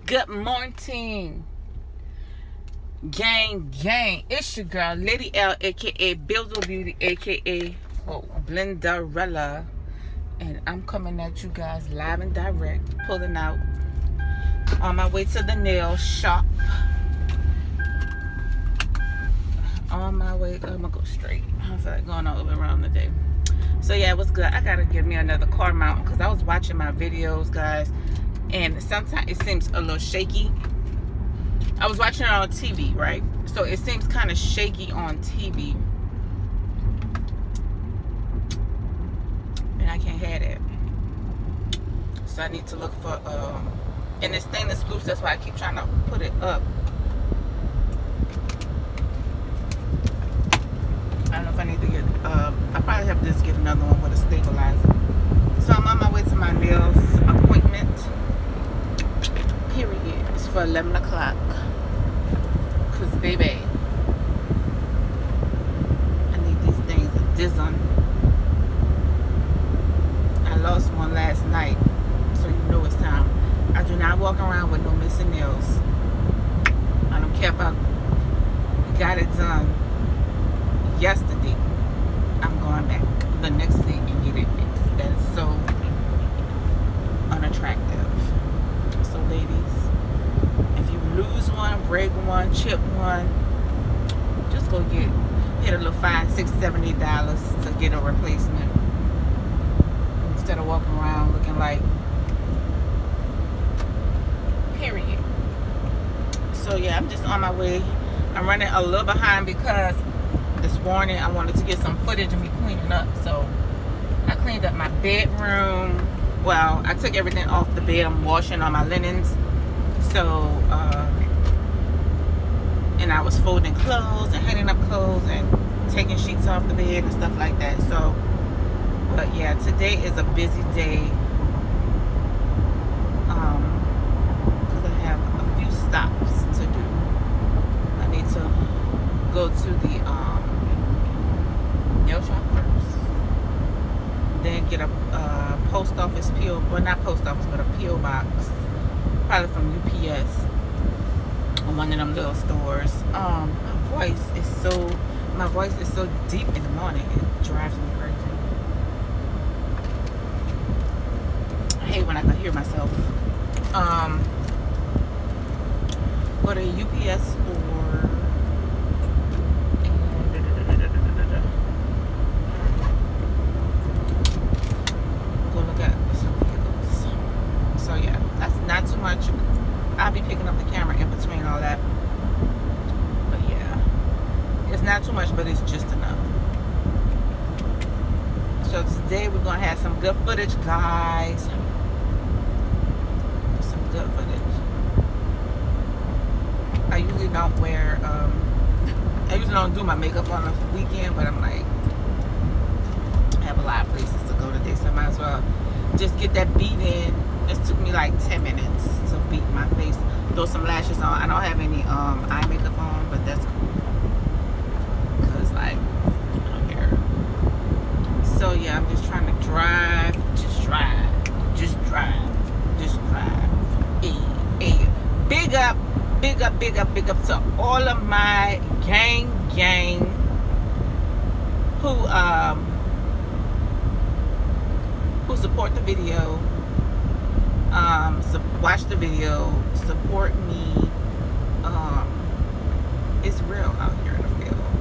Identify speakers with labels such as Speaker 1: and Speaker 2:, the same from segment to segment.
Speaker 1: Good morning, gang. It's your girl, Lady L, aka Builder Beauty, aka Blenderella, and I'm coming at you guys live and direct, pulling out on my way to the nail shop. On my way, I'm gonna go straight. I feel like going all the way around the day. So yeah, what's good? I gotta give me another car mount because I was watching my videos, guys, and sometimes it seems a little shaky. I was watching it on TV, right? So it seems kind of shaky on TV, and I can't have that. So I need to look for and it's stainless loose. That's why I keep trying to put it up. I don't know if I need to get, I probably have to just get another one with a stabilizer. So I'm on my way to my nails appointment. Period. It's for 11 o'clock. Because, baby, I need these things to dizzon. I lost one last night, so you know it's time. I do not walk around with no missing nails. I don't care if I got it done yesterday. I'm going back the next day and get it fixed. That is so unattractive. So ladies, if you lose one, break one, chip one, just go hit a little $5, $6, $7, $8 to get a replacement instead of walking around looking like, period. So yeah, I'm just on my way. I'm running a little behind because this morning I wanted to get some footage of me cleaning up. So I cleaned up my bedroom. Well, I took everything off the bed. I'm washing all my linens. So and I was folding clothes and hanging up clothes and taking sheets off the bed and stuff like that. So but yeah, today is a busy day because I have a few stops to do. I need to go to the nail shop first, then get a post office PO, well not post office but a PO box, probably from UPS or one of them little stores. My voice is so deep in the morning, it drives me crazy. I hate when I can hear myself. Go to a UPS store. Not too much. I'll be picking up the camera in between all that. But yeah, it's not too much, but it's just enough. So today we're gonna have some good footage, guys. Some good footage. I usually don't wear I usually don't do my makeup on the weekend, but I'm like, I have a lot of places to go today, so I might as well just get that beat in. It took me like 10 minutes to beat my face, throw some lashes on. I don't have any eye makeup on, but that's cool because like I don't care. So yeah, I'm just trying to drive. Hey. Big up to all of my gang who support the video. Watch the video, support me. It's real out here in the field.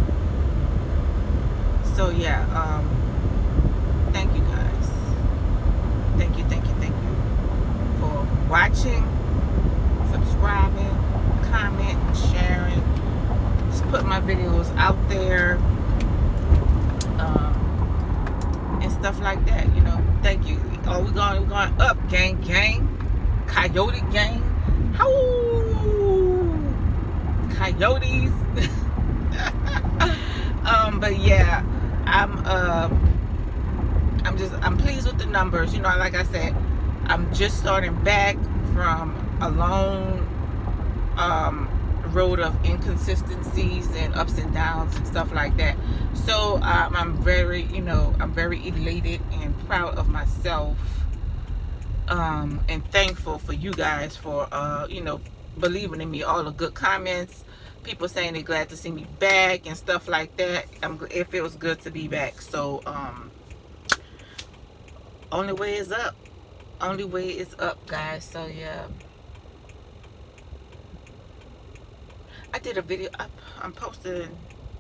Speaker 1: So yeah, thank you guys. Thank you for watching, subscribing, comment, sharing. Just put my videos out there, and stuff like that, you know. Thank you. Oh, we're going up, gang. Coyote gang. How coyotes. But yeah, I'm pleased with the numbers. You know, like I said, I'm just starting back from a long road of inconsistencies and ups and downs and stuff like that. So I'm very elated and proud of myself and thankful for you guys for you know, believing in me, all the good comments, people saying they're glad to see me back and stuff like that. It feels good to be back. So only way is up. Only way is up, guys. So yeah, I did a video. I'm posting.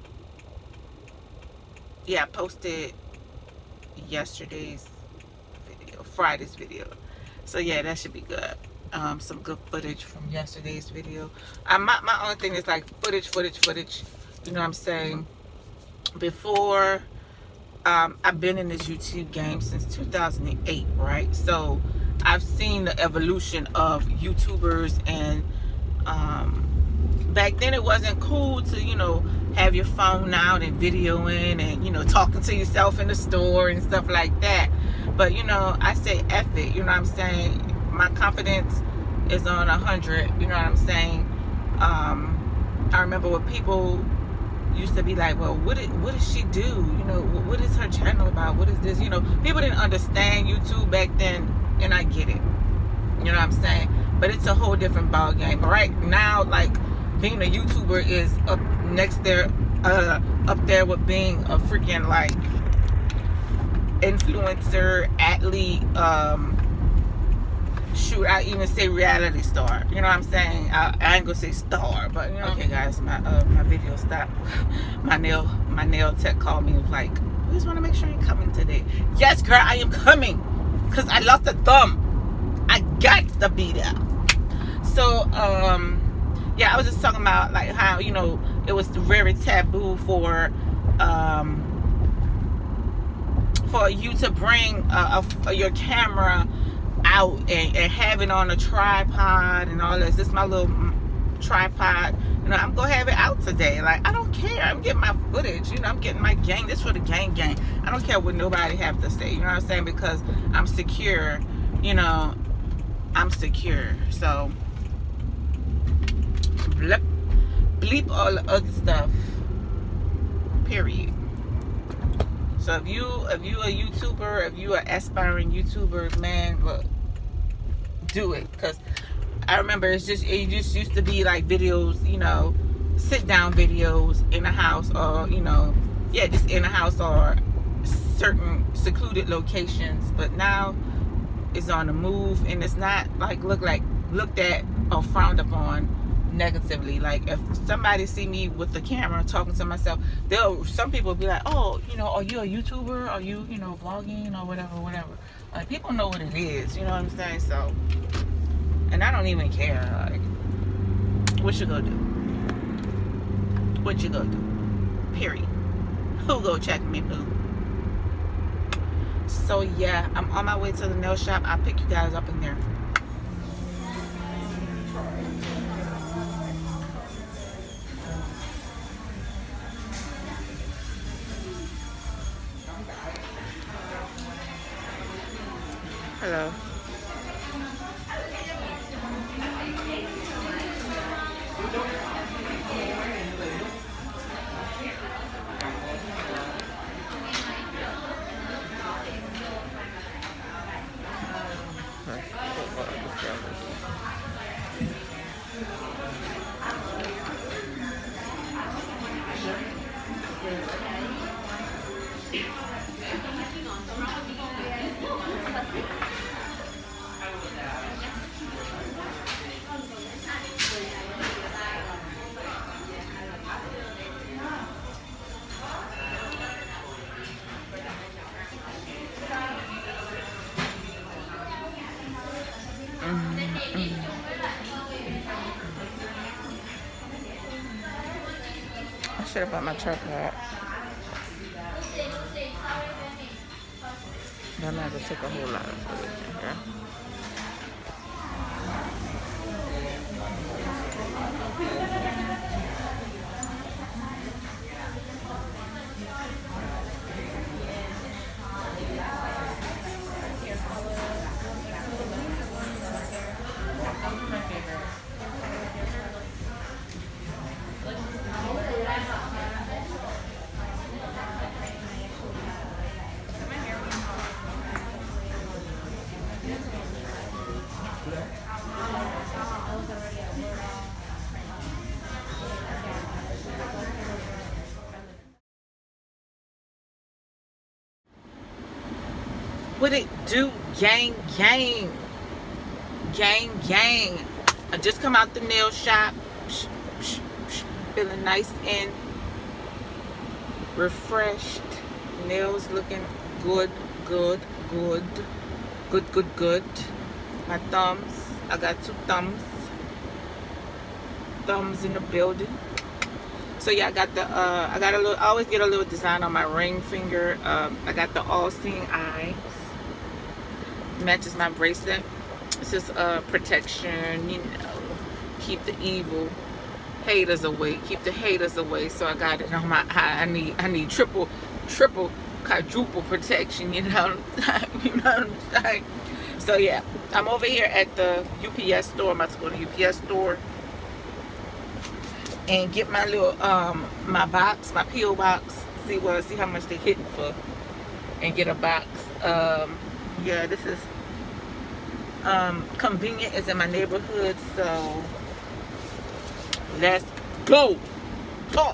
Speaker 1: Yeah, I posted yesterday's video, Friday's video. So yeah, that should be good. Some good footage from yesterday's video. My only thing is like footage. You know what I'm saying? Before, I've been in this YouTube game since 2008, right? So I've seen the evolution of YouTubers, and back then it wasn't cool to, you know, have your phone out and videoing and, you know, talking to yourself in the store and stuff like that. But, you know, I say F it, you know what I'm saying? My confidence is on 100, you know what I'm saying? I remember when people used to be like, well, what does she do? You know, what is her channel about? What is this? You know, people didn't understand YouTube back then, and I get it. You know what I'm saying? But it's a whole different ball game. But right now, like, being a YouTuber is up there with being a freaking, like, influencer, athlete, shoot, I even say reality star. You know what I'm saying? I ain't gonna say star, but you know. Okay, guys, my video stopped. my nail tech called me and was like, "We just want to make sure you're coming today." Yes, girl, I am coming, cause I lost a thumb. I got to be there. So yeah, I was just talking about like how, you know, it was very taboo for you to bring your camera out and have it on a tripod and all this. This is my little tripod. You know, I'm gonna have it out today. Like, I don't care. I'm getting my footage. You know, I'm getting my gang. This for the gang. I don't care what nobody have to say. You know what I'm saying? Because I'm secure. You know, I'm secure. So bleep all the other stuff. Period. So if you a YouTuber, if you are aspiring YouTuber, man, look, do it. Because I remember it just used to be like videos, you know, sit down videos in a house, or, you know, yeah, just in a house or certain secluded locations. But now it's on the move, and it's not like looked at or frowned upon negatively. Like, if somebody see me with the camera talking to myself, some people will be like, oh, you know, are you a YouTuber? Are you, you know, vlogging or whatever? Like, people know what it is, you know what I'm saying? So, and I don't even care. Like, what you gonna do? What you gonna do? Period. Who go check me, boo? So yeah, I'm on my way to the nail shop. I'll pick you guys up in there. Hello. I should have bought my tripod. But I'm not gonna take a whole lot of footage in here. What it do? Gang, gang. Gang, gang. I just come out the nail shop. Feeling nice and refreshed. Nails looking good, good, good. Good, good, good. My thumbs. I got 2 thumbs. Thumbs in the building. So yeah, I got the I always get a little design on my ring finger. I got the all-seeing eyes. Matches my bracelet. It's just protection, you know, keep the evil haters away, keep the haters away. So I got it on my eye. I need triple, quadruple protection, you know. You know what I'm saying? So yeah, I'm over here at the UPS store. I'm about to go to the UPS store and get my little my box, my PO box. See how much they hitting for, and get a box. Yeah, this is convenient. It's in my neighborhood, so let's go. Talk.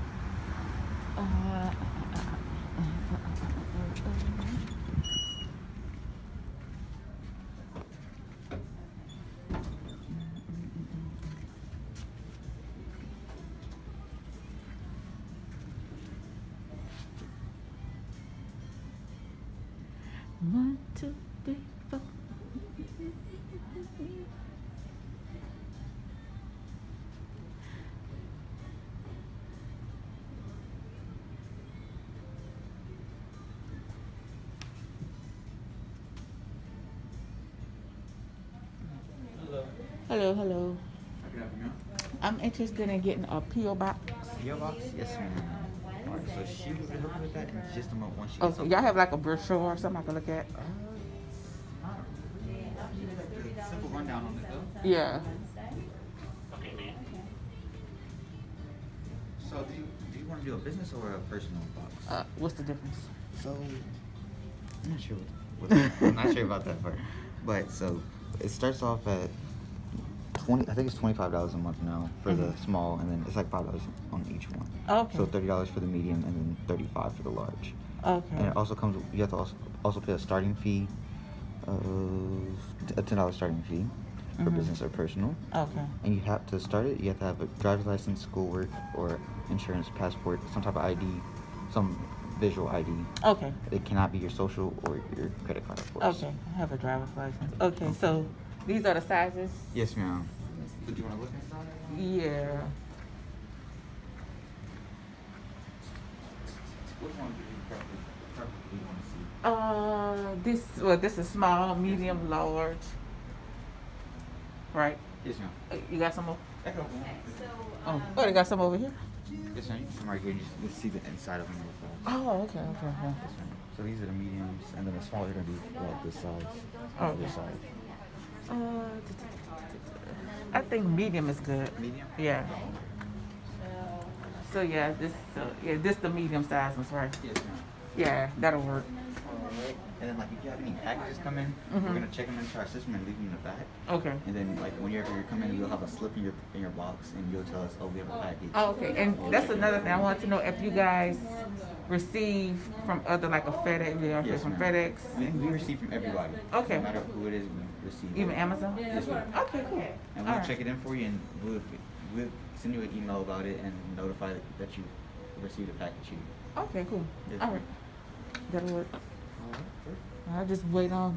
Speaker 1: One, two, three, four. Hello, hello. I'm interested in getting a PO box.
Speaker 2: PO box? Yes, ma'am. Alright, so she will help you with that in just a moment. Once she
Speaker 1: Oh, so y'all have like a brochure or something I can look at?
Speaker 2: Simple rundown on it though.
Speaker 1: Yeah.
Speaker 2: So do you want to do a business or a personal box?
Speaker 1: What's the difference?
Speaker 2: So I'm not sure I'm not sure about that part. But so it starts off at I think it's $25 a month now for the small, and then it's like $5 on each one.
Speaker 1: Okay.
Speaker 2: So $30 for the medium, and then $35 for the large.
Speaker 1: Okay.
Speaker 2: And it also comes. You have to also pay a starting fee of a $10 starting fee for business or personal.
Speaker 1: Okay.
Speaker 2: And you have to start it. You have to have a driver's license, schoolwork, or insurance, passport, some type of ID, some visual ID.
Speaker 1: Okay.
Speaker 2: It cannot be your social or your credit card, of course.
Speaker 1: Okay. I have a driver's license. Okay. So these are the sizes?
Speaker 2: Yes, ma'am. Do you want to look inside?
Speaker 1: Yeah.
Speaker 2: Which one do you want to see?
Speaker 1: This is small, medium, large. Right?
Speaker 2: Yes, ma'am.
Speaker 1: You got some more?
Speaker 2: Okay,
Speaker 1: Oh, they got some over here?
Speaker 2: Yes, ma'am. You can come right here and just see the inside of them.
Speaker 1: Oh, okay.
Speaker 2: Yes, ma'am. So these are the mediums, and then the smaller are going to be about this size.
Speaker 1: Okay.
Speaker 2: This size.
Speaker 1: I think medium is good.
Speaker 2: Medium?
Speaker 1: Yeah. So yeah, this the medium size ones, right?
Speaker 2: Yes, ma'am.
Speaker 1: Yeah, that'll work.
Speaker 2: Alright. And then, like, if you have any packages come in, we're gonna check them into our system and leave them in the back.
Speaker 1: Okay.
Speaker 2: And then, like, whenever you come in, we'll have a slip in your box, and you'll tell us, oh, we have a package.
Speaker 1: Oh, okay. And that's another thing I want to know, if you guys receive from other, like a FedEx,
Speaker 2: Yes,
Speaker 1: from
Speaker 2: ma'am.
Speaker 1: FedEx.
Speaker 2: We receive from everybody.
Speaker 1: Okay.
Speaker 2: No matter who it is, we receive.
Speaker 1: Even Amazon?
Speaker 2: Yes, ma'am.
Speaker 1: Okay, cool.
Speaker 2: And we'll
Speaker 1: Alright.
Speaker 2: check it in for you, and we'll send you an email about it and notify that you received a package here.
Speaker 1: Okay, cool.
Speaker 2: Yes,
Speaker 1: All
Speaker 2: ma'am.
Speaker 1: right. That'll work.
Speaker 2: Alright.
Speaker 1: I'll just wait on.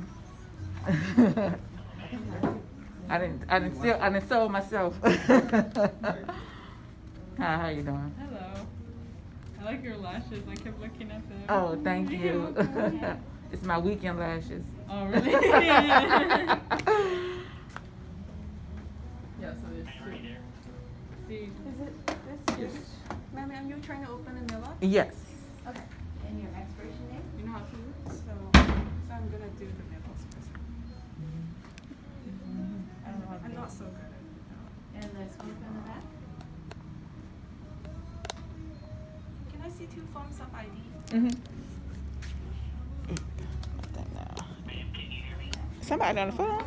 Speaker 1: I didn't sell myself. How you doing?
Speaker 3: Hello. I like your lashes. I kept looking at them.
Speaker 1: Oh, thank you. It's my weekend lashes.
Speaker 3: Oh, really? Yeah, so there's two. See,
Speaker 4: Is it this?
Speaker 2: Yes.
Speaker 4: Ma'am, are you trying to open a mailbox?
Speaker 1: Yes.
Speaker 4: Okay. And your expiration date?
Speaker 3: you know how to do it?
Speaker 4: So I'm gonna do the mailbox first.
Speaker 3: I don't know how to
Speaker 4: I'm
Speaker 3: do
Speaker 4: not
Speaker 3: it.
Speaker 4: so good at it.
Speaker 5: And the scoop in the back?
Speaker 4: Can I see 2 forms of ID?
Speaker 1: Somebody on the phone?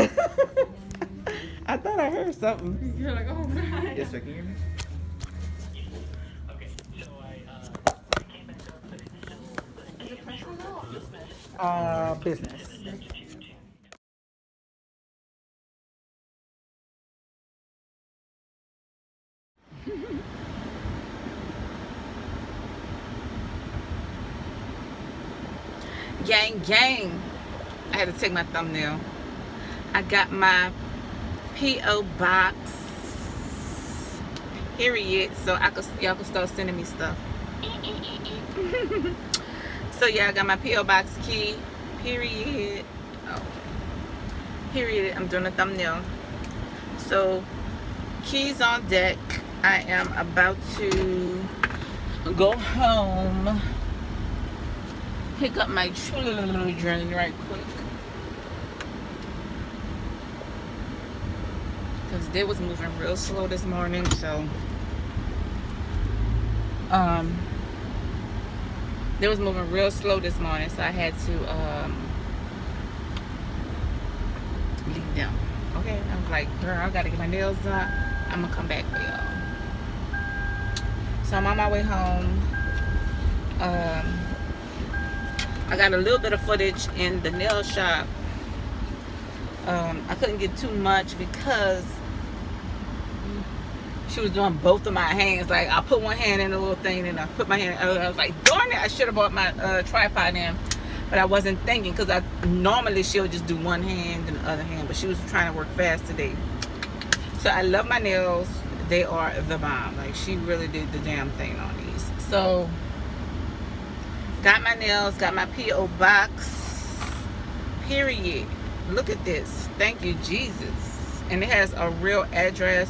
Speaker 1: I thought I heard something.
Speaker 3: You're like, oh, man.
Speaker 2: Yes, sir. Can you hear me?
Speaker 6: Okay, so I came back up, but it's still,
Speaker 4: Is it press
Speaker 1: Business. Gang, gang. I had to take my thumbnail. I got my P.O. box. Period. So y'all can start sending me stuff. So yeah, I got my P.O. box key. Period. Oh. Period. I'm doing a thumbnail. So keys on deck. I am about to go home. Pick up my children right quick. Because they was moving real slow this morning, so they was moving real slow this morning, so I had to leave them. Okay, I was like, girl, I gotta get my nails done. I'm gonna come back for y'all. So I'm on my way home. I got a little bit of footage in the nail shop. I couldn't get too much because she was doing both of my hands. Like, I put one hand in the little thing and I put my hand in the other. I was like, darn it, I should have bought my tripod in. But I wasn't thinking, because normally she'll just do one hand and the other hand. But she was trying to work fast today. So I love my nails. They are the bomb. Like, she really did the damn thing on these. So got my nails, got my P.O. box. Period. Look at this. Thank you, Jesus. And it has a real address.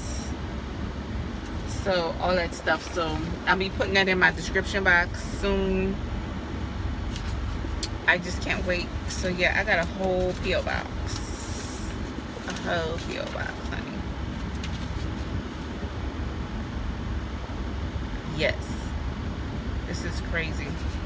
Speaker 1: So all that stuff. So I'll be putting that in my description box soon. I just can't wait. So yeah, I got a whole P.O. box. A whole P.O. box, honey. Yes. This is crazy.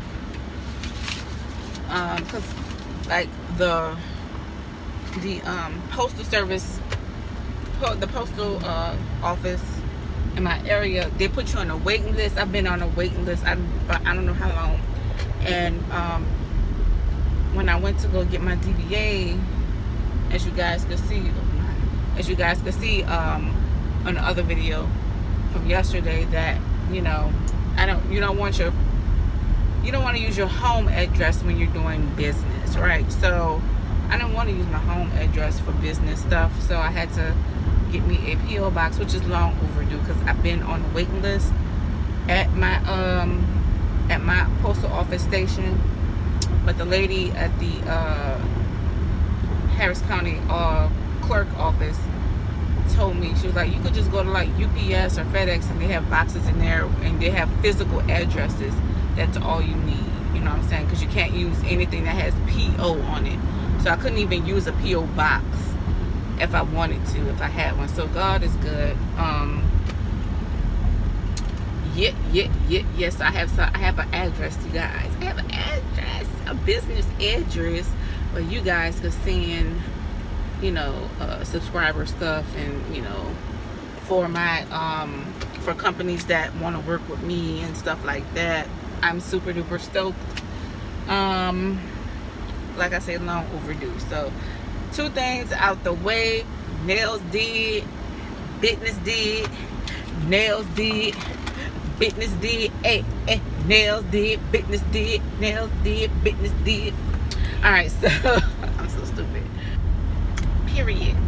Speaker 1: Cause like the postal service, the postal office in my area, they put you on a waiting list. I've been on a waiting list. I don't know how long. And when I went to go get my DBA, as you guys could see on the other video from yesterday, that you don't want to use your home address when you're doing business, right? So I don't want to use my home address for business stuff, so I had to get me a P.O. box, which is long overdue because I've been on the waiting list at my postal office station. But the lady at the Harris County clerk office told me, she was like, you could just go to like UPS or FedEx and they have boxes in there and they have physical addresses. That's all you need, you know what I'm saying? Because you can't use anything that has P.O. on it. So I couldn't even use a P.O. box if I wanted to, if I had one. So God is good. Yes, I have an address, you guys. I have an address, a business address where you guys can send, subscriber stuff, and for my for companies that want to work with me and stuff like that. I'm super duper stoked. Like I said, long overdue. So 2 things out the way. Nails did, business did, nails did, business did, nails did, business did, nails did, business did. All right, so I'm so stupid. Period.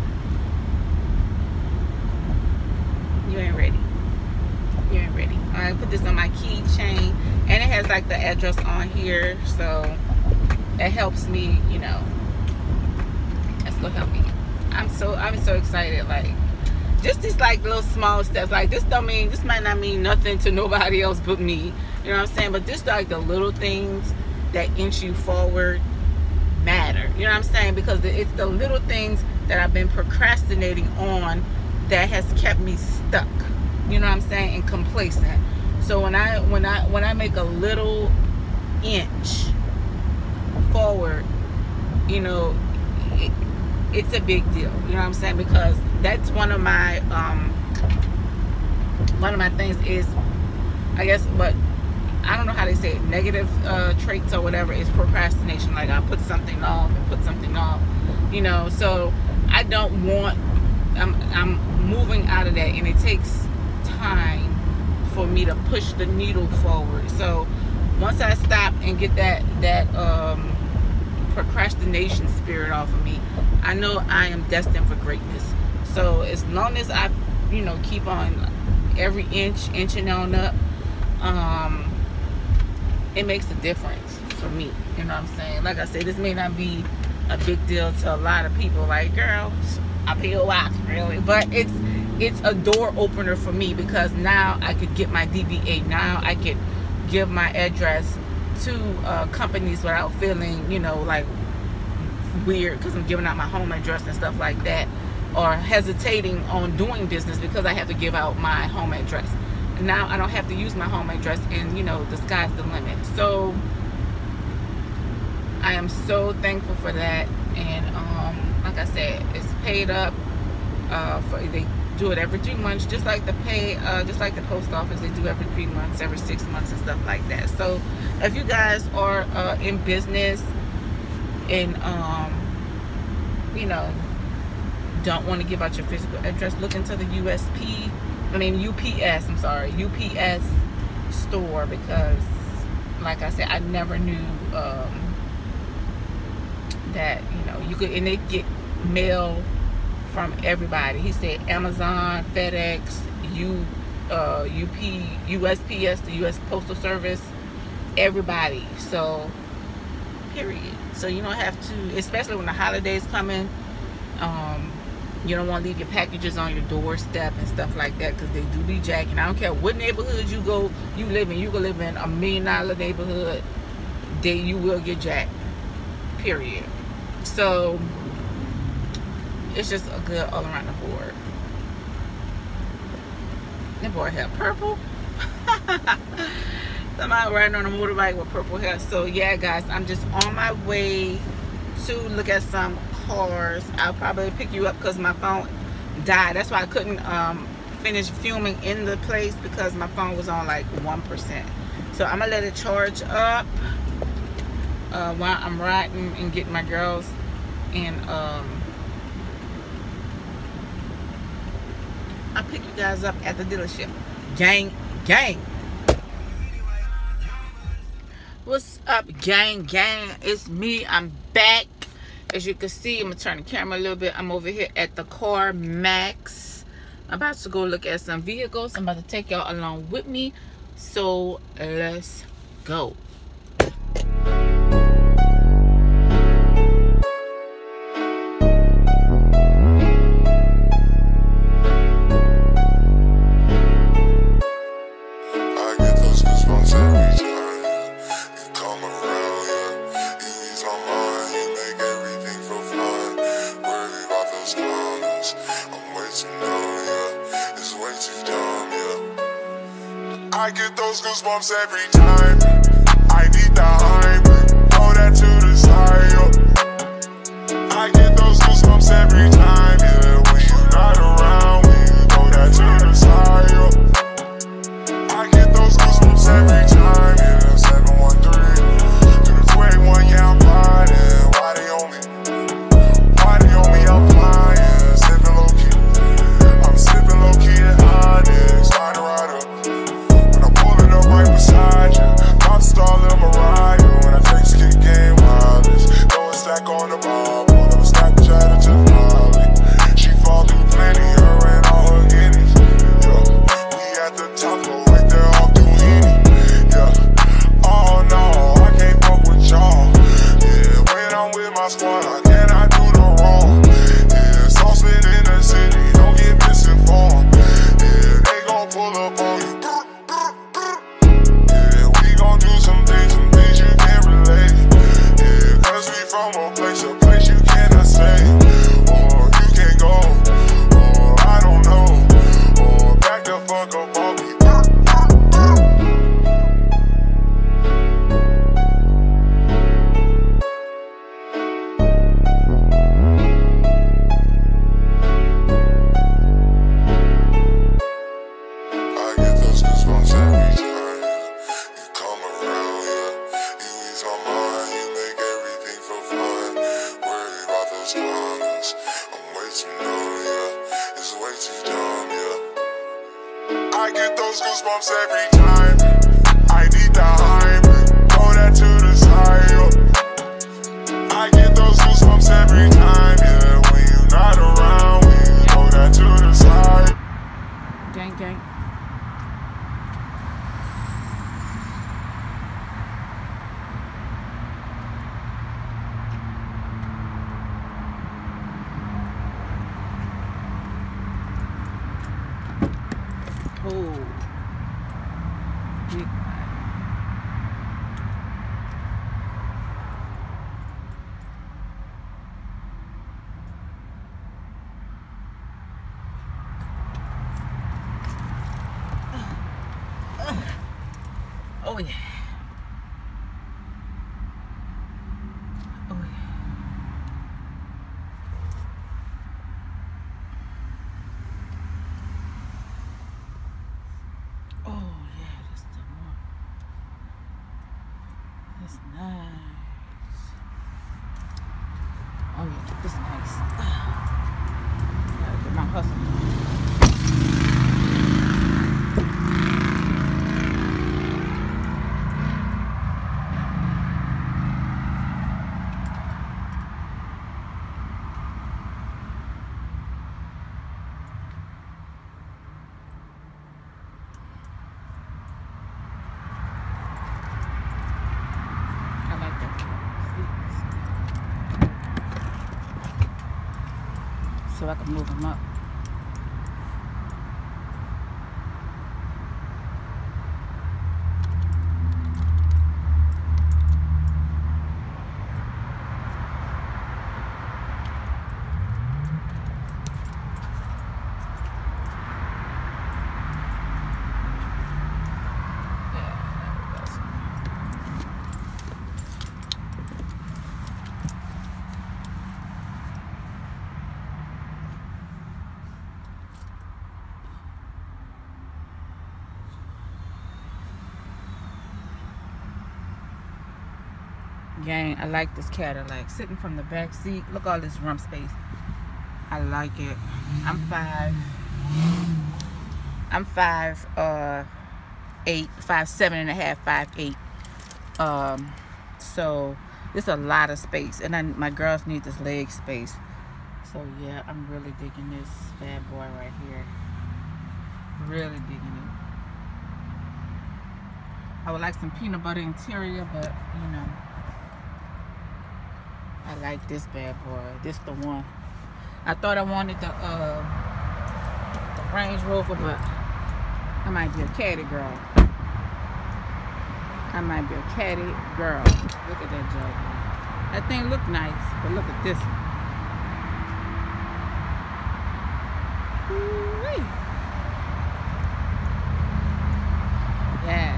Speaker 1: You ain't ready. You ain't ready. I put this on my keychain, and it has like the address on here, so that helps me. That's gonna help me. I'm so excited. Like, just these like little small steps. Like, this might not mean nothing to nobody else but me. You know what I'm saying? But just like the little things that inch you forward matter. You know what I'm saying? Because it's the little things that I've been procrastinating on that has kept me stuck. You know what I'm saying? And complacent. So when I make a little inch forward, it's a big deal. You know what I'm saying? Because that's one of my things is, I guess, what I don't know how they say it, negative traits or whatever, is procrastination. Like I put something off and put something off, you know. So I don't want, I'm moving out of that, and it takes time for me to push the needle forward. So once I stop and get that procrastination spirit off of me, I know I am destined for greatness. So as long as I, you know, keep on every inching on up, it makes a difference for me. You know what I'm saying? Like I said, this may not be a big deal to a lot of people. Like, girl, I peel wax, really? But it's a door opener for me, because now I could get my DBA. Now I could give my address to companies without feeling, you know, like weird because I'm giving out my home address and stuff like that, or hesitating on doing business because I have to give out my home address. Now I don't have to use my home address, and you know, the sky's the limit. So I am so thankful for that. And like I said, it's paid up. They do it every 3 months, just like the post office. They do every 3 months, every 6 months, and stuff like that. So if you guys are in business and you know, don't want to give out your physical address, look into the UPS, I'm sorry, UPS store, because like I said, I never knew that, you know, you could, and they get mail from everybody. He said Amazon, FedEx, USPS, the US Postal Service, everybody. So period. So you don't have to, especially when the holidays come in, you don't want to leave your packages on your doorstep and stuff like that, because they do be jacking. I don't care what neighborhood you live in. You can live in $1 million neighborhood, you will get jacked, period. So it's just a good all around the board. That boy had purple. Somebody riding on a motorbike with purple hair. So yeah, guys, I'm just on my way to look at some cars. I'll probably pick you up because my phone died. That's why I couldn't finish filming in the place, because my phone was on like 1%. So I'm gonna let it charge up while I'm riding and getting my girls. And I'll pick you guys up at the dealership. Gang. What's up, gang? It's me. I'm back. As you can see, I'm gonna turn the camera a little bit. I'm over here at the CarMax. I'm about to go look at some vehicles. I'm about to take y'all along with me. So let's go.
Speaker 5: I get those goosebumps every time. I need the hype, throw that to the side, yo. I get those goosebumps every time, yeah. When you're not around, when you throw that to the side, yo. I get those goosebumps every time, yeah. 713 to the 281, yeah, I'm riding. Why they on me? I'm flying, sipping low key. I'm sipping low key at Onyx, trying to ride up. Right beside you, pop star Lil Mariah. When I take skit game wireless, throw a stack on the bar, pull up a Snapchat to the Molly. She fall through plenty I get those goosebumps every time. I need the hype. Throw that to the side. I get those goosebumps every time. Yeah, when you're not around, we throw that to the side.
Speaker 1: Gang, gang. Oh, big man. Oh yeah. Oh yeah. Oh yeah, that's the one. That's nice. Oh yeah, this is nice. Gotta get my hustle. I like that. So I can move them up. Gang, I like this Cadillac. Sitting from the back seat. Look all this rump space. I like it. I'm 5'7.5", 5'8". So there's a lot of space, and my girls need this leg space. So yeah, I'm really digging this bad boy right here. Really digging it. I would like some peanut butter interior, but you know, I like this bad boy. This the one. I thought I wanted the Range Rover, but I might be a caddy girl. I might be a caddy girl. Look at that jug. That thing look nice, but look at this one. Ooh-wee. Yeah.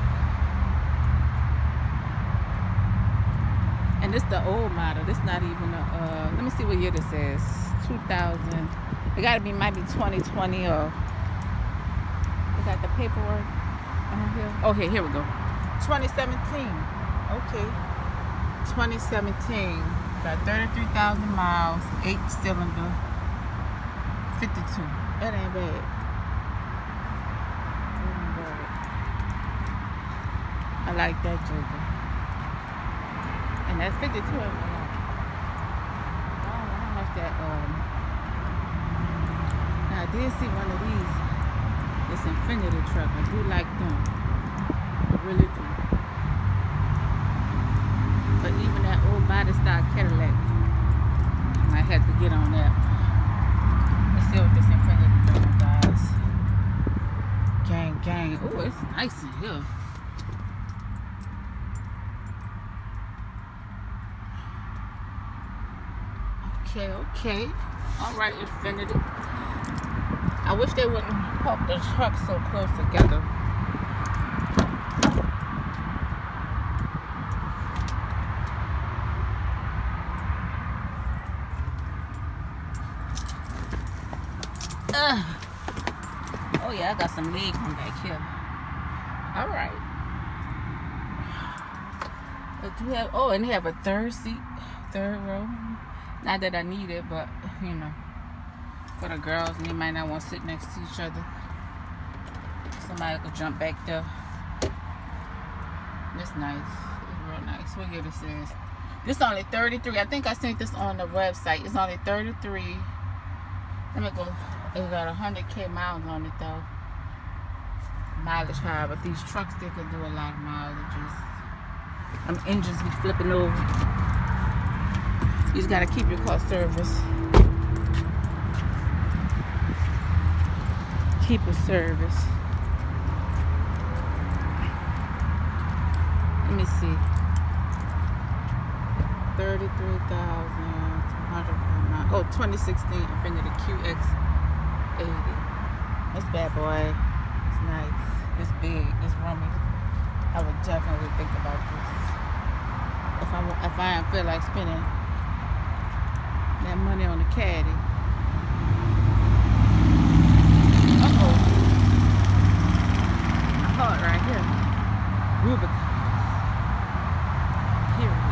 Speaker 1: And this the old model. This not even a, let me see what year this is. 2000. It gotta be, might be 2020 or, we got the paperwork on here. Oh, here we go. 2017. Okay. 2017. Got 33,000 miles, 8-cylinder, 52. That ain't bad. I like that Joker. And that's 52. I don't know how much that, now I did see one of these. This Infinity truck. I do like them. I really do. But even that old body style Cadillac, I might have to get on that. Let's see what this Infinity doing, guys. Gang, gang. Oh, it's nice in here. Okay. All right, Infinity. I wish they wouldn't park the trucks so close together. Oh yeah, I got some leg room back here. All right. But do you have? Oh, and they have a third seat, third row. Not that I need it, but you know, for the girls, and they might not want to sit next to each other. somebody could jump back there. It's nice. It's real nice. What year this is? This is only 33. I think I seen this on the website. It's only 33. Let me go. It got 100K miles on it though. Mileage high, but these trucks, they can do a lot of mileages. Engines be flipping over. You just gotta keep your car service. Keep it service. Let me see. 33,200. Oh, 2016 Infiniti QX80. This bad boy. It's nice. It's big. It's roomy. I would definitely think about this. If I didn't feel like spending that money on the caddy. Uh-oh. My heart right here. Rubicon. Period.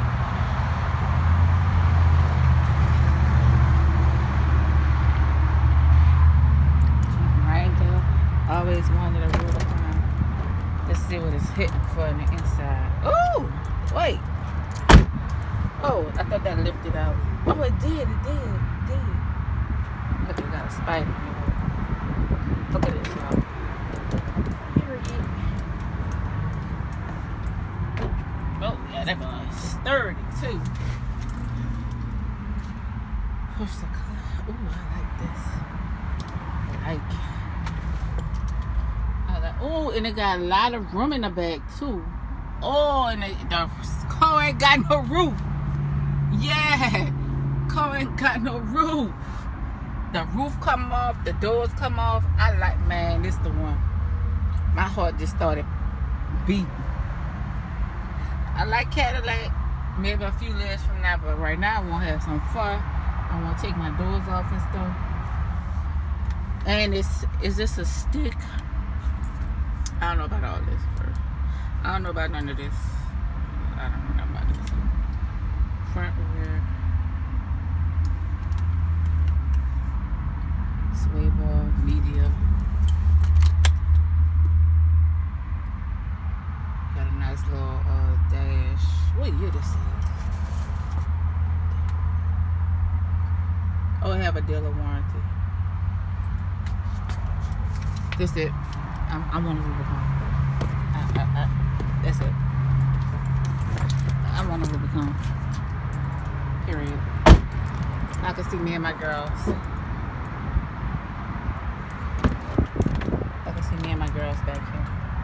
Speaker 1: Jeep Wrangler. Always wanted a Rubicon. Let's see what it's hitting for on the inside. Oh! Wait. Oh, I thought that lifted out. Oh, it did. It did. Look, it got a spider. Look at this, y'all. Period. Oh, yeah, that boy's sturdy, too. What's the color? Ooh, I like this. Oh, and it got a lot of room in the back, too. Oh, and the car ain't got no roof. Yeah, car ain't got no roof. The roof come off, the doors come off. I like, man, this the one. My heart just started beating. I like Cadillac. Maybe a few years from now, but right now I want to have some fun. I want to take my doors off and stuff. And is this a stick? I don't know about all this first. I don't know about none of this. I don't know about this. Front rear. Sway bar, media. Got a nice little dash. What year this is? Oh, I have a dealer warranty. This it. I want a Rubicon. That's it. I want a Rubicon. Period. I can see me and my girls. I can see me and my girls back here.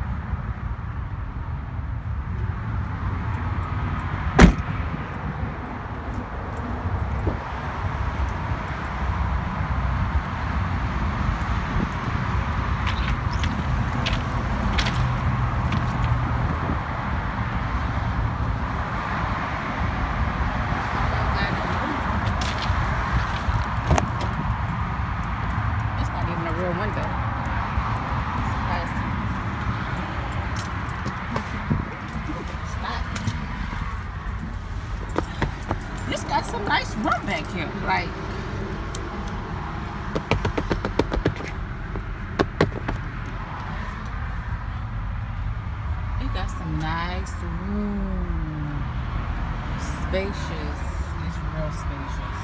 Speaker 1: Got some nice run back here, like it got some nice room, spacious. It's real spacious.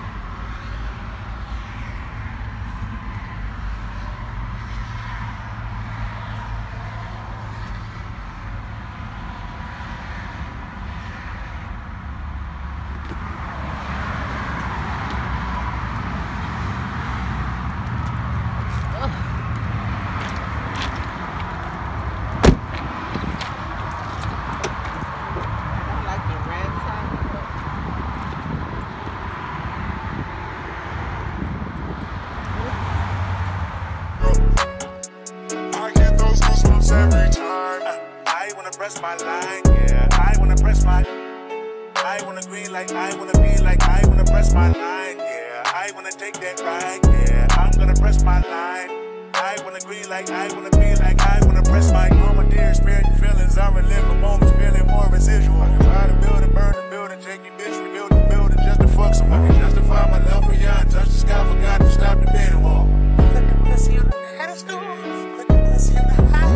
Speaker 5: Every time I wanna press my line, yeah. I wanna press my. I wanna green like I wanna be like I wanna press my line, yeah. I wanna take that ride, yeah. I'm gonna press my line. I wanna green like I wanna be like I wanna press my. On my dear spirit feelings, I'm reliving moments, feeling more residual. I can buy the building, burn the building, take you bitch, rebuild the building just to fuck some. I can justify my love for y'all, touch the sky, forgot to stop the bed wall. Put the pussy on the pedestal, put the pussy on the high.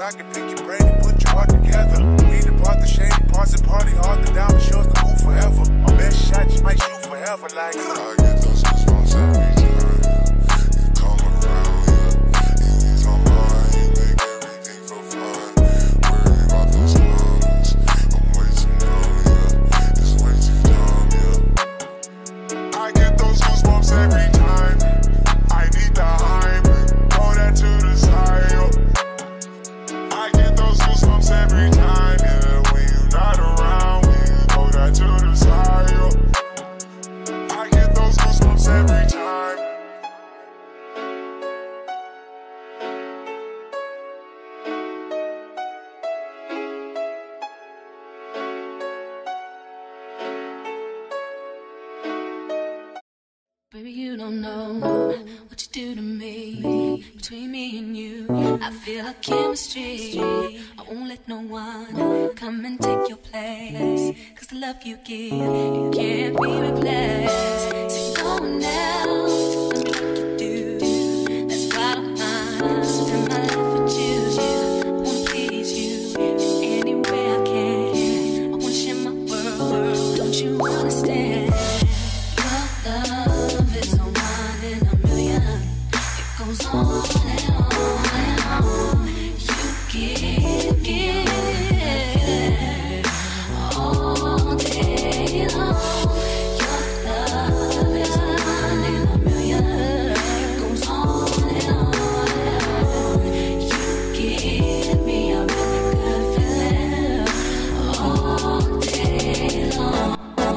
Speaker 5: I can pick your brain and put your heart together. We depart the shady parts and party hard. The diamond shows the cool forever. My best shot just might shoot forever. Like I get those goosebumps every time you come around. You ease my mind, you make everything feel fine. Worry about those clowns. I'm way too numb, it's way too dumb, I get those goosebumps every time. I need the hype, throw that to the side, I get those goosebumps every time, when you're not around, when you throw that to the side, I get those goosebumps every time.
Speaker 6: Baby, you don't know what you do to me. Between me and you, I feel a chemistry. I won't let no one come and take your place. Cause the love you give, it can't be replaced. See, no one else does me like you do. That's why I don't mind spend my life with you. I wanna please you in any way I can. I wanna share my world, don't you understand? Your love is a one in a million. It goes on and on and on. You give all day long. Your love is a one in a million. It goes on and on and on. You give me a really good feeling all day long.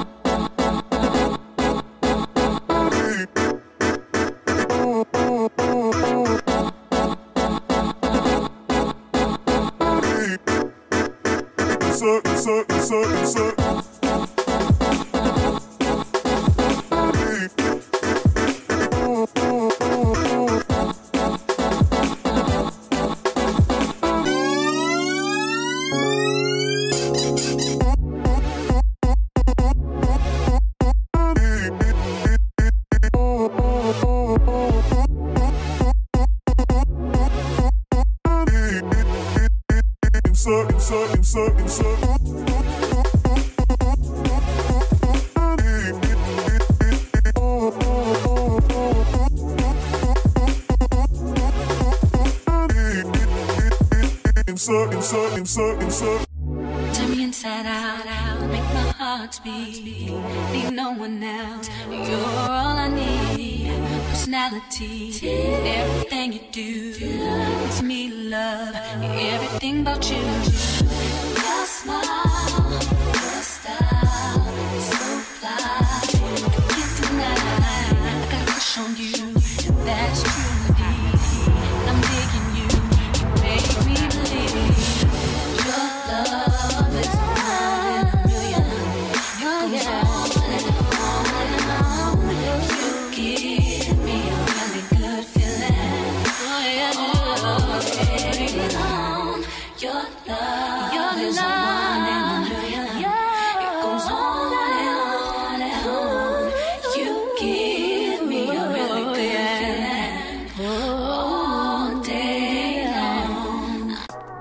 Speaker 6: Turn me inside out, make my heart speak. Need no one else, you're all I need. Personality, everything you do, it's me love, everything about you. Your smile, your style, so fly, I can't deny. I got a crush on you, that's true indeed. I'm digging you, you make me believe. Your love is one in a million. It goes on and on and on. You give me a really good feeling all day long. Your love is one in a million. It goes on and on and on. You give me a really good feeling all day long.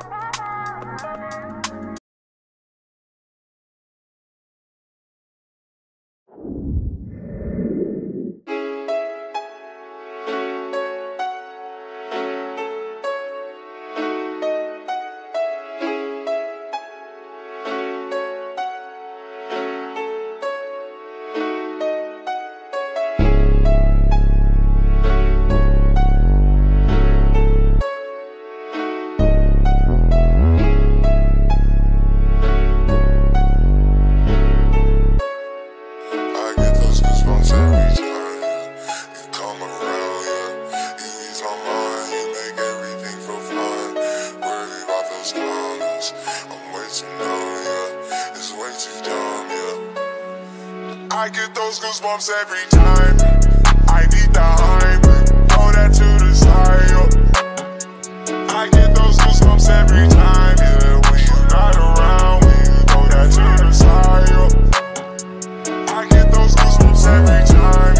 Speaker 5: I get those goosebumps every time you come around, You ease my mind, you make everything feel fine. Worry about those clowns, I'm way too numb, it's way too dumb, I get those goosebumps every time. I need the hype, throw that to the side, I get those goosebumps every time, when you're not around, when you throw that to the side, I get those goosebumps every time,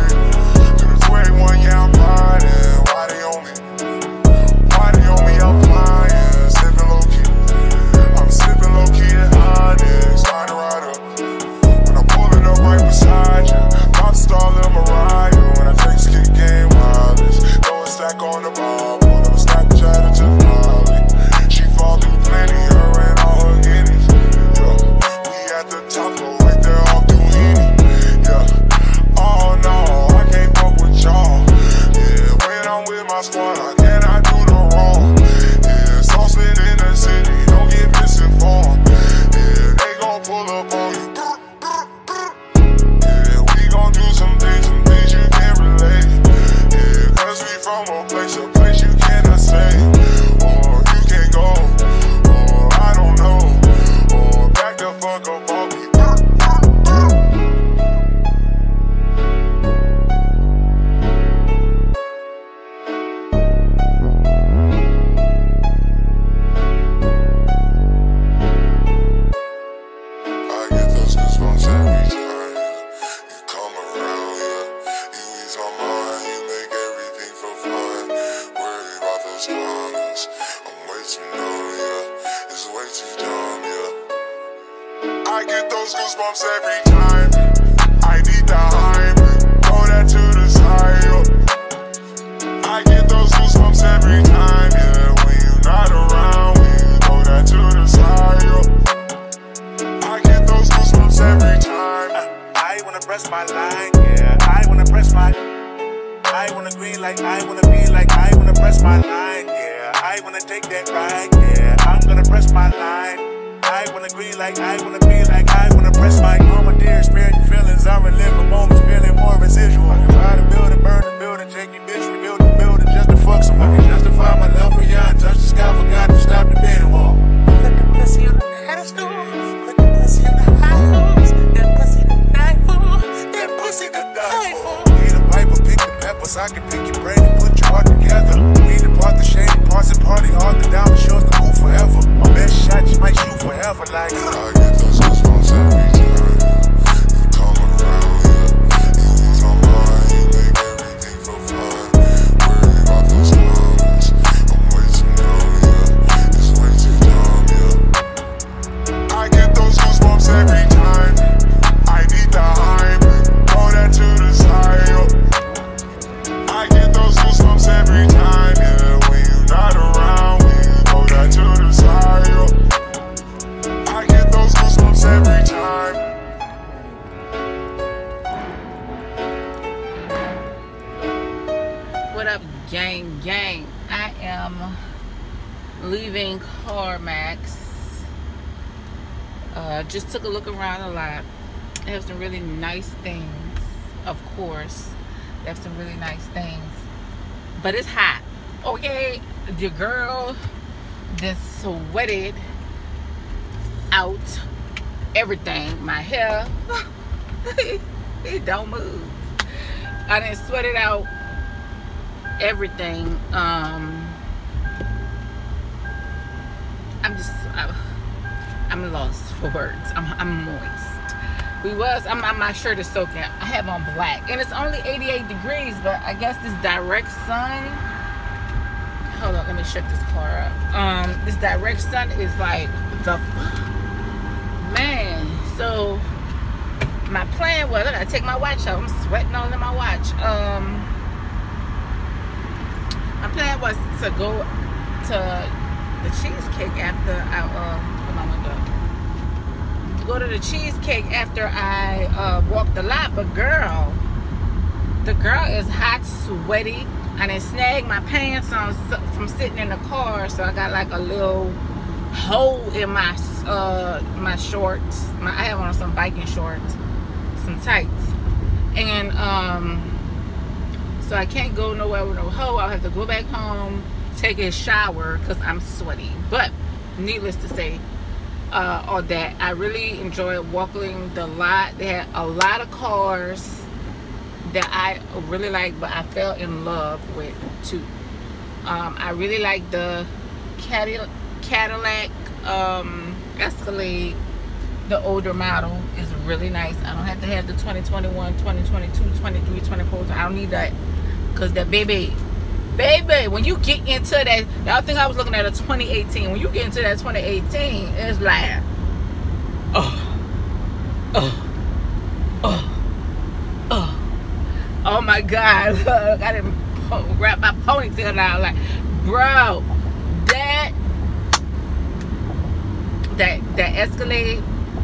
Speaker 5: 713 to the 281, I'm plotting. Why they on me? I'm plotting. goosebumps every time. I need the hype, throw that to the side, yo. I get those goosebumps every time, yeah. When you're not around, when you throw that to the side, yo. I get those goosebumps every time.
Speaker 7: I wanna press my line, yeah. I wanna press my. I wanna green like I wanna be like I wanna press my line, yeah. I wanna take that ride, yeah. I'm gonna press my line. I wanna green like I wanna be like I wanna press my. All my dear spirit feelings, I'm reliving moments, feeling more residual. I can buy the building, burn the building, take you bitch, rebuild the building just to fuck someone. I can justify my love for y'all, touch the sky, forgot to stop the beating wall. Put the pussy on the pedestal, put the pussy on the house, that pussy to die for, that pussy to die for. Need a pipe or pick the peppers, I can pick your brain and put your heart together. We depart the shady parts and party hard, the diamond shows the cool forever. My best shot just might shoot forever like.
Speaker 5: I get those goosebumps every time. You come around, yeah. You lose my mind, you make everything feel fine. Worry about those moments, I'm way too numb, yeah. It's way too dumb, yeah. I get those goosebumps every time. I need the hype, throw that to the side, yo. I get those goosebumps every time, yeah. When you're not around, when you throw that to the side, yo. I get those goosebumps every time.
Speaker 1: What up, gang, gang? I am leaving CarMax. Just took a look around a lot. They have some really nice things, of course. They have some really nice things. But it's hot, okay? Your girl just sweated out everything. My hair, it don't move. I done sweated out everything. I'm lost for words. I'm moist. My shirt is soaking. I have on black and it's only 88 degrees, but I guess this direct sun, hold on, let me shut this car up. This direct sun is like the man. So my plan was I gotta take my watch off. I'm sweating all in my watch. My plan was to go to the cheesecake after I go to the cheesecake after I walk the lot, but girl, the girl is hot, sweaty. I done snagged my pants on from sitting in the car, so I got like a little hole in my my shorts. I have on some biking shorts, some tights, and so I can't go nowhere with no hole. I'll have to go back home, take a shower because I'm sweaty. But needless to say, all that, I really enjoyed walking the lot. They had a lot of cars that I really like, but I fell in love with too. I really like the Cadillac Escalade. The older model is really nice. I don't have to have the 2021, 2022, 23, 24. I don't need that, because that baby, when you get into that, y'all think I was looking at a 2018. When you get into that 2018, it's like, oh my God, look, I didn't wrap my ponytail now. Like, bro, that Escalade,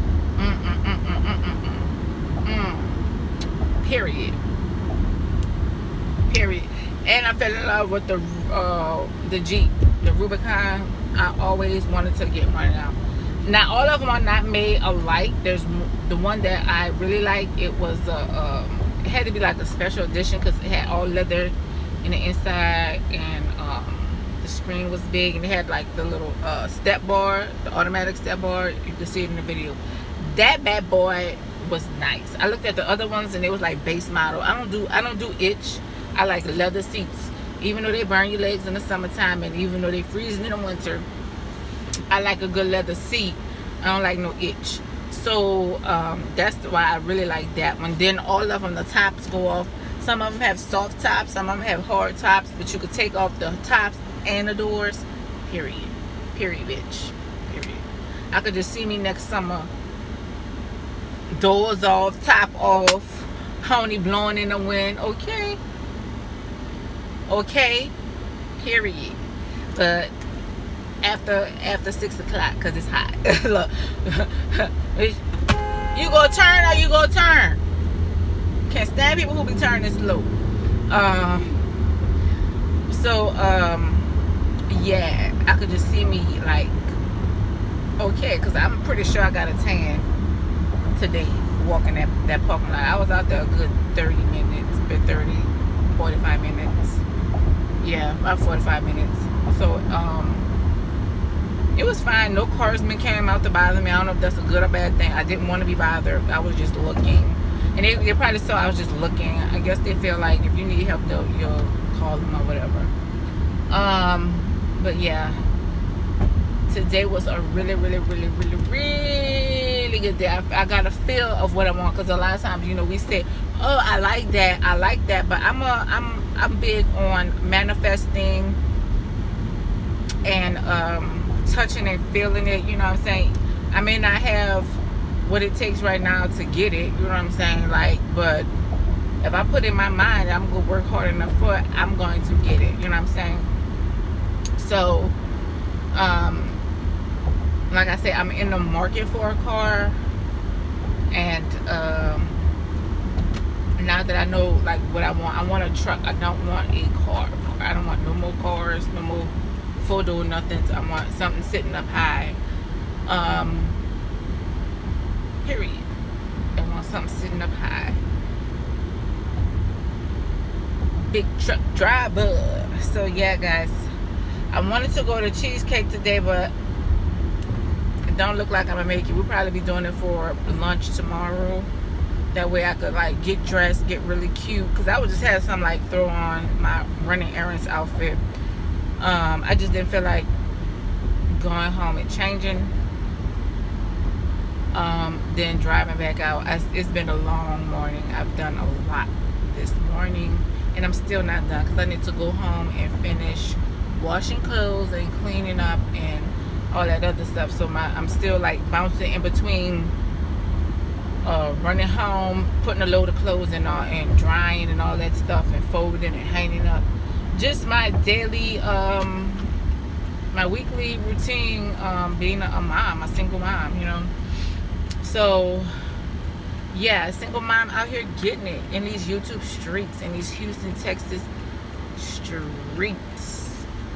Speaker 1: period. And I fell in love with the Jeep, the Rubicon. I always wanted to get one now. Now all of them are not made alike. There's the one that I really like. It was it had to be like a special edition because it had all leather in the inside, and the screen was big, and it had like the little step bar, the automatic step bar. You can see it in the video. That bad boy was nice. I looked at the other ones and it was like base model. I don't do itch. I like leather seats, even though they burn your legs in the summertime, and even though they freezing in the winter. I like a good leather seat. I don't like no itch. So that's why I really like that one. Then all of them, the tops go off. Some of them have soft tops, some of them have hard tops, but you could take off the tops and the doors. Period, bitch. Period. I could just see me next summer doors off, top off, honey blowing in the wind. Okay. Okay. Period. But after 6 o'clock, because it's hot. Look. You gonna turn or you gonna turn? Can't stand people who be turning slow. Yeah, I could just see me like, okay, because I'm pretty sure I got a tan today walking that parking lot. I was out there a good 30 minutes, 45 minutes. Yeah, about 45 minutes. So, it was fine. No carsmen came out to bother me. I don't know if that's a good or bad thing. I didn't want to be bothered. I was just looking. And they probably saw I was just looking. I guess they feel like if you need help, you'll call them or whatever. But yeah, today was a really, really, really, really, really good day. I got a feel of what I want, because a lot of times, you know, we say, oh, I like that, but I'm big on manifesting and touching and feeling it. You know what I'm saying? I may not have what it takes right now to get it, you know what I'm saying, like, but if I put in my mind I'm gonna work hard enough for it, I'm going to get it, you know what I'm saying? So like I said, I'm in the market for a car, and now that I know like what I want a truck. I don't want a car. I don't want no more cars, no more photo, nothing. I want something sitting up high. Period. I want something sitting up high. Big truck driver. So yeah, guys, I wanted to go to Cheesecake today, but it don't look like I'm gonna make it. We'll probably be doing it for lunch tomorrow. That way I could like get dressed, get really cute, because I would just have some like throw on my running errands outfit. I just didn't feel like going home and changing, then driving back out. It's been a long morning. I've done a lot this morning, and I'm still not done, because I need to go home and finish washing clothes and cleaning up and all that other stuff. So I'm still like bouncing in between running home, putting a load of clothes and all, and drying and all that stuff, and folding and hanging up. Just my daily my weekly routine, being a mom, a single mom, you know. So yeah, a single mom out here getting it in these YouTube streets, in these Houston, Texas streets.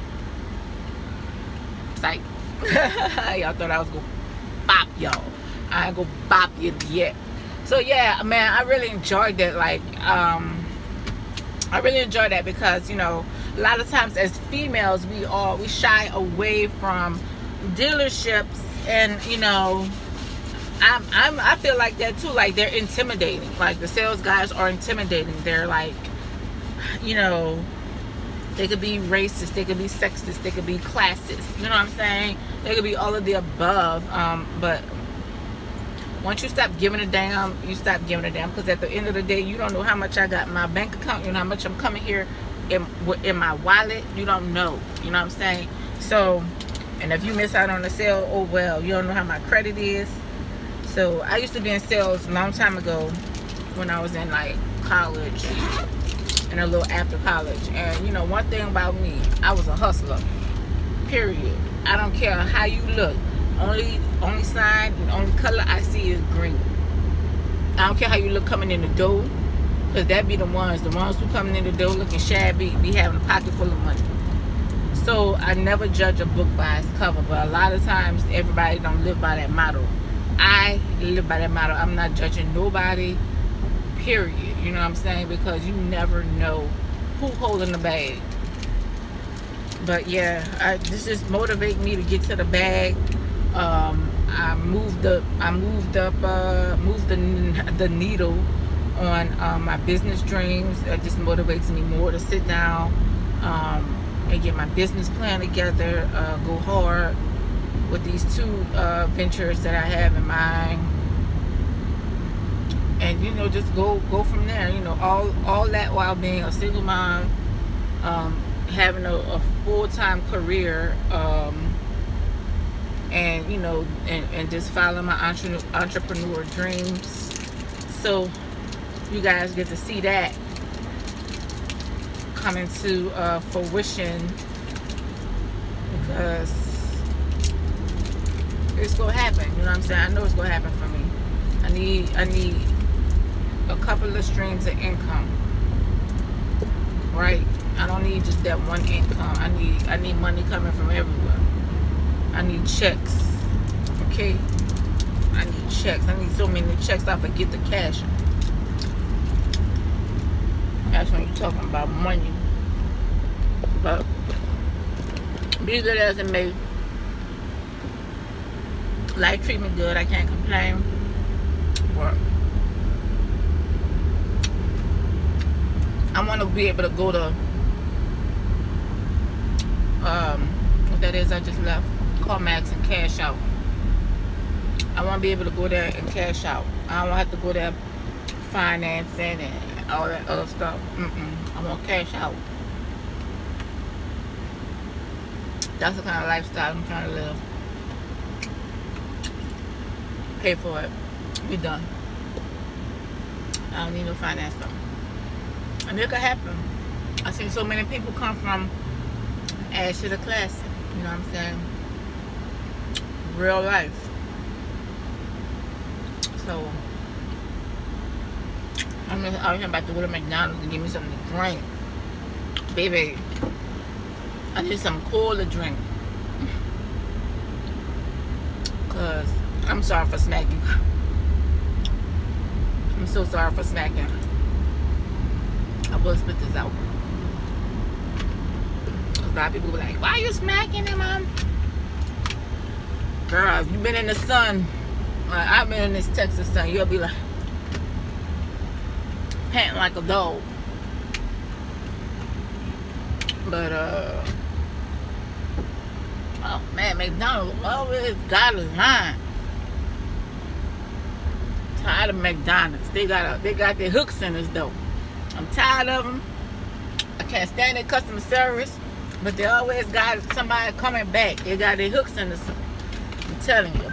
Speaker 1: Psych. Y'all thought I was gonna bop y'all. I ain't gonna bop you yet. So yeah, man, I really enjoyed that. Like I really enjoyed that, because, you know, a lot of times as females we shy away from dealerships, and you know, I feel like that too. Like, they're intimidating. Like, the sales guys are intimidating. They're like, you know, they could be racist, they could be sexist, they could be classist. You know what I'm saying? They could be all of the above. But once you stop giving a damn, you stop giving a damn, because at the end of the day, you don't know how much I got in my bank account. You know how much I'm coming here in my wallet. You don't know. You know what I'm saying? So, and if you miss out on the sale, oh well. You don't know how my credit is. So I used to be in sales a long time ago, when I was in like college and a little after college. And you know, one thing about me, I was a hustler. Period. I don't care how you look. Only sign and only color I see is green. I don't care how you look coming in the door, because that be the ones who coming in the door looking shabby, be having a pocket full of money. So I never judge a book by its cover, but a lot of times everybody don't live by that motto. I live by that motto. I'm not judging nobody, period. You know what I'm saying? Because you never know who holding the bag. But yeah, this just motivates me to get to the bag. I moved the needle on my business dreams. It just motivates me more to sit down and get my business plan together, go hard with these two ventures that I have in mind, and you know, just go from there. You know, all that while being a single mom, having a full-time career, and you know, and just following my entrepreneur dreams. So you guys get to see that coming to fruition, because it's gonna happen. You know what I'm saying? I know it's gonna happen for me. I need a couple of streams of income, right? I don't need just that one income. I need money coming from everywhere. I need checks. Okay? I need checks. I need so many checks I forget the cash. That's when you're talking about money. But be good as it may. Life treat me good. I can't complain. But I want to be able to go to what that is I just left, CarMax, and cash out. I want to be able to go there and cash out. I don't have to go there financing and all that other stuff. I want to cash out. That's the kind of lifestyle I'm trying to live. Pay for it. Be done. I don't need no finance though. And it could happen. I've seen so many people come from ash to the classic. You know what I'm saying? Real life. So I'm just out here about to go to McDonald's and give me something to drink. Baby, I need some cola drink. Cause I'm sorry for smacking. I'm so sorry for smacking. I will spit this out. A lot of people be like, why are you smacking him, Mom? Girl, if you've been in the sun, I've been in this Texas sun, you'll be like panting like a dog. But oh man, McDonald's always got a line. Tired of McDonald's. They got their hook centers though. I'm tired of them. I can't stand their customer service, but they always got somebody coming back. They got their hook centers. I'm telling you.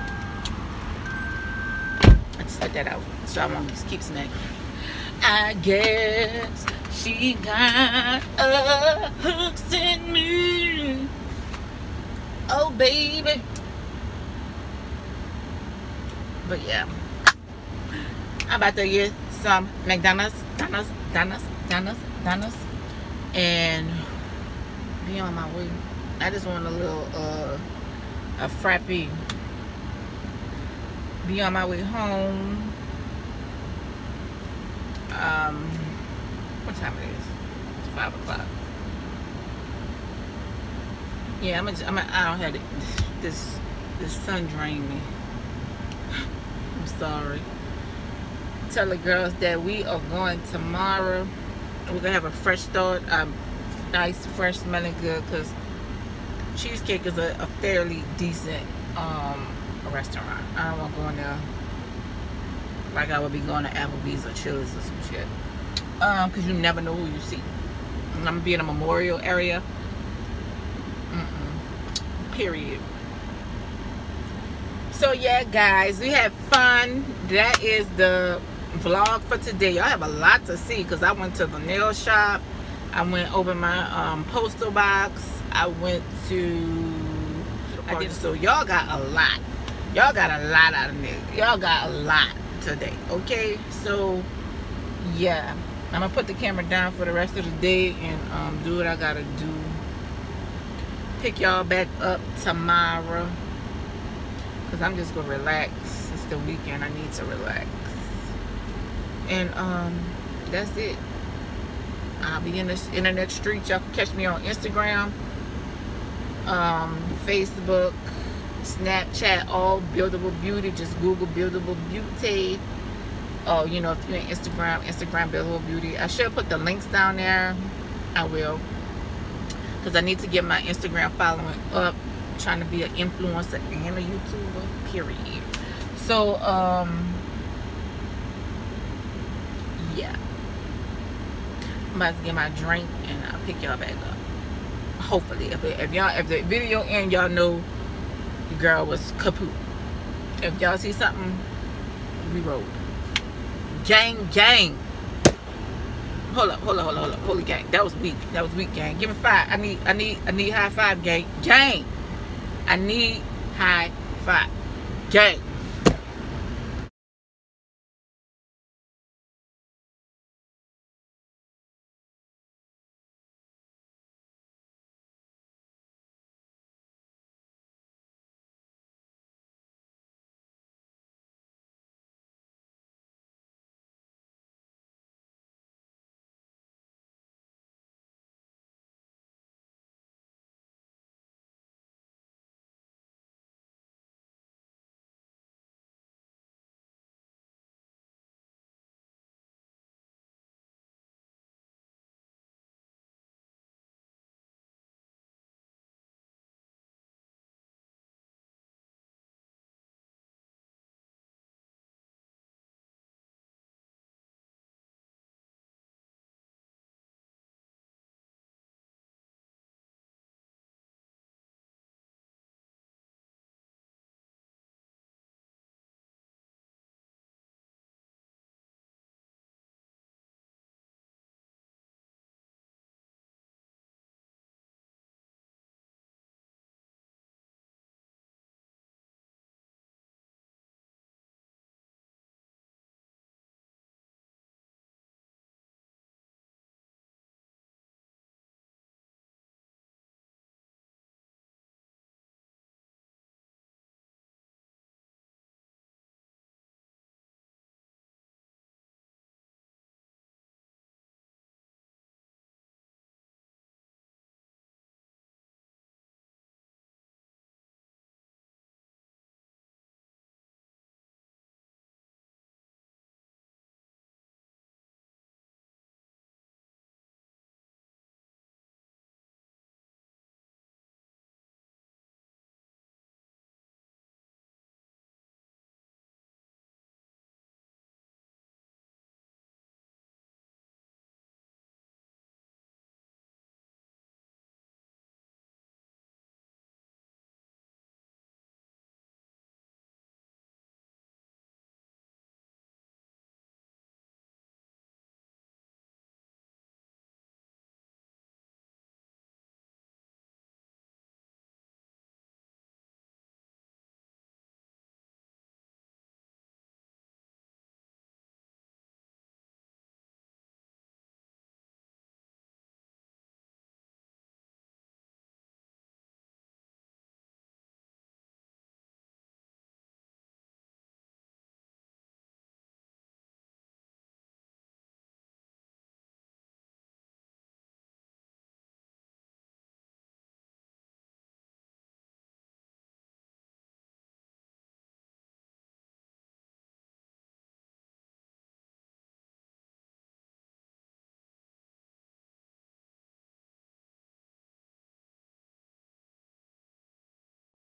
Speaker 1: I just let that out, so I won't just keep snacking. I guess she got hooks in me. Oh baby. But yeah, I'm about to get some McDonald's, and be on my way. I just want a little a frappe. Be on my way home. What time it is? It's 5 o'clock. Yeah, I don't have this sun drain me. I'm sorry. Tell the girls that we are going tomorrow. We're gonna have a fresh start. Nice, fresh, smelling good. Cause Cheesecake is a fairly decent restaurant. I don't want to go in there like I would be going to Applebee's or Chili's or some shit. Cause you never know who you see. And I'm gonna be in a memorial area. Period. So yeah, guys, we had fun. That is the vlog for today. Y'all have a lot to see because I went to the nail shop. I went over my postal box. I went to so y'all got a lot. Y'all got a lot out of me. Y'all got a lot today. Okay, so yeah, I'm gonna put the camera down for the rest of the day and do what I gotta do. Pick y'all back up tomorrow because I'm just gonna relax. It's the weekend. I need to relax. And that's it. I'll be in this internet street. Y'all can catch me on Instagram, Facebook, Snapchat, all Buildable Beauty. Just Google Buildable Beauty. Oh, you know, if you're in Instagram Buildable Beauty. I should put the links down there. I will, because I need to get my Instagram following up. I'm trying to be an influencer and a YouTuber. Period. So yeah, I'm about to get my drink and I'll pick y'all back up. Hopefully, if the video end, y'all know the girl was kaput. If y'all see something, we roll. Gang, gang. Hold up. Holy gang. That was weak. Gang. Give me 5. I need high five, gang. Gang. I need high five. Gang.